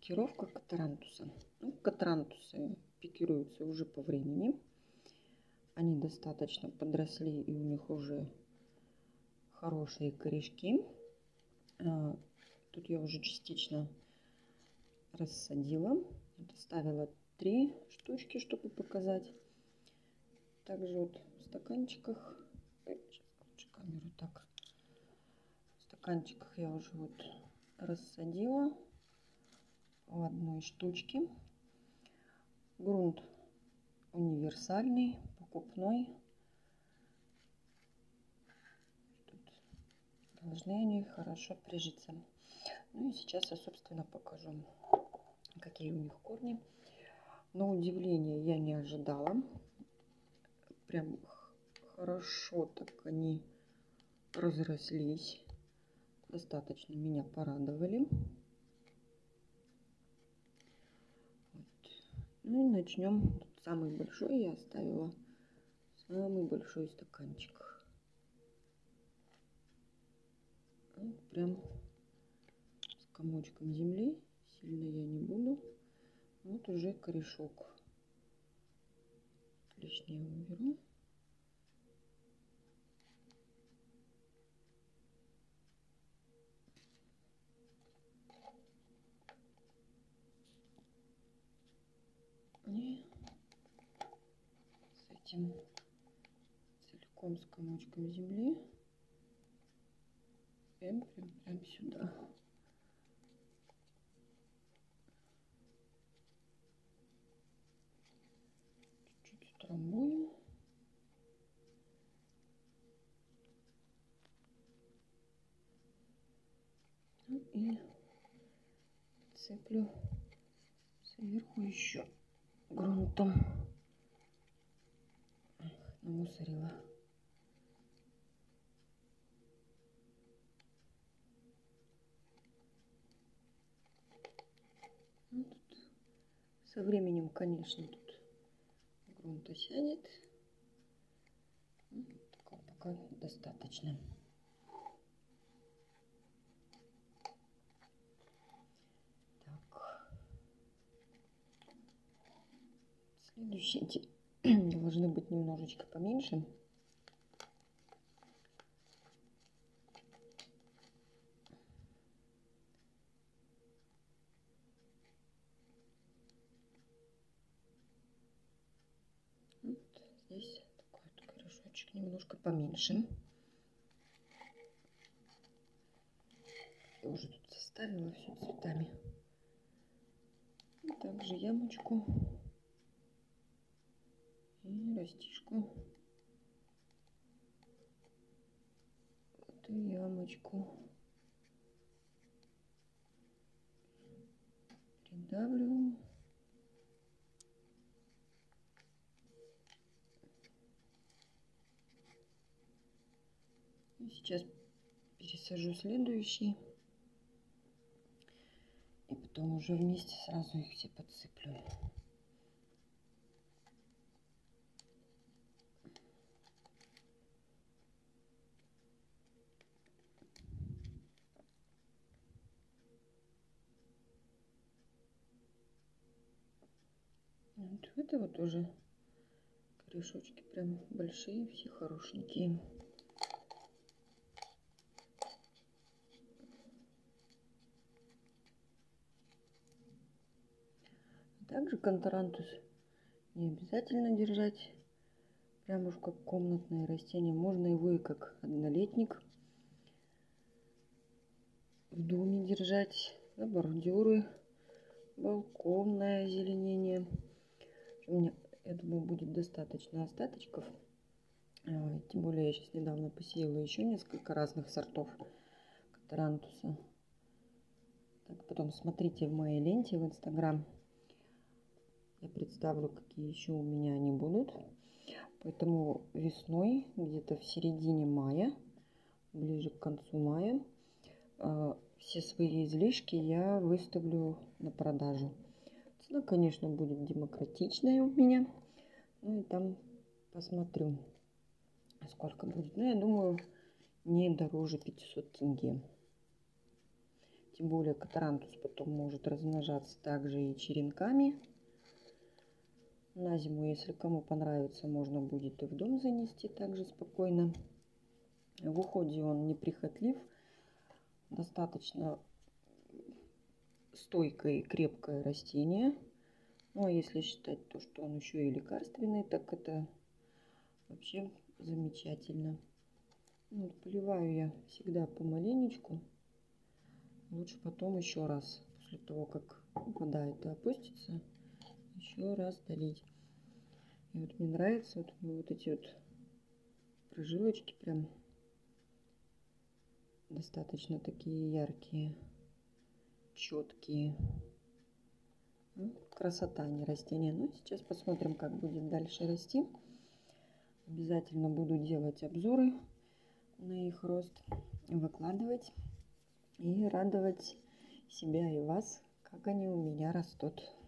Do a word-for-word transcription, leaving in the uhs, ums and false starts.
пикировка катарантуса. Ну, катарантусы пикируются уже по времени. Они достаточно подросли, и у них уже хорошие корешки. Тут я уже частично рассадила. Ставила три штучки, чтобы показать. Также вот в стаканчиках, сейчас лучше камеру так, в стаканчиках я уже вот рассадила по одной штучке. Грунт универсальный, покупной. Тут должны они хорошо прижиться. Ну и сейчас я, собственно, покажу, какие у них корни. На удивление я не ожидала. Прям хорошо так они разрослись. Достаточно меня порадовали. Вот. Ну и начнем. Тут самый большой я оставила. Самый большой стаканчик. Вот прям с комочком земли. Сильно я не буду. Вот уже корешок. Лишнее уберу. И с этим целиком с комочком земли прям, прям, прям сюда. Чуть-чуть утрамбую. И сыплю сверху еще грунтом. Намусорила. Ну, тут со временем, конечно, тут грунта сядет. Ну, такого пока достаточно. Так. Следующие должны быть немножечко поменьше. Вот здесь такой вот корешочек немножко поменьше. Я уже тут составила все цветами. И также ямочку и растишку. Эту ямочку придавливаю. И сейчас пересажу следующий. И потом уже вместе сразу их все подсыплю. Вот это вот уже корешочки прям большие, все хорошенькие. Также катарантус не обязательно держать прям уж как комнатное растение. Можно его и как однолетник в доме держать, на бордюры, балконное озеленение. У меня, я думаю, будет достаточно остаточков. Тем более я сейчас недавно посеяла еще несколько разных сортов катарантуса. Так, потом смотрите в моей ленте в Инстаграм. Я представлю, какие еще у меня они будут. Поэтому весной, где-то в середине мая, ближе к концу мая, все свои излишки я выставлю на продажу. Цена, конечно, будет демократичная у меня. Ну и там посмотрю, сколько будет. Ну, я думаю, не дороже пятисот тенге. тем более катарантус потом может размножаться также и черенками. На зиму, если кому понравится, можно будет и в дом занести также спокойно. В уходе он неприхотлив, достаточно стойкое и крепкое растение. Ну а если считать то, что он еще и лекарственный, так это вообще замечательно. Вот, поливаю я всегда помаленечку. Лучше потом еще раз, после того, как вода эта опустится, еще раз долить. И вот мне нравятся вот, вот эти вот прожилочки, прям достаточно такие яркие, четкие. Ну, красота, не растение. Ну, сейчас посмотрим, как будет дальше расти. Обязательно буду делать обзоры на их рост, выкладывать и радовать себя и вас, как они у меня растут.